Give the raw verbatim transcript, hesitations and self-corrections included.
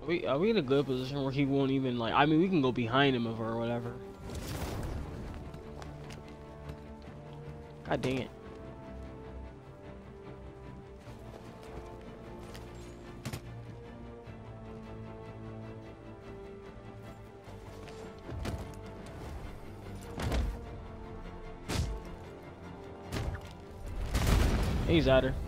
Are we are we in a good position where he won't even like? I mean, we can go behind him or whatever. God dang it! He's at her.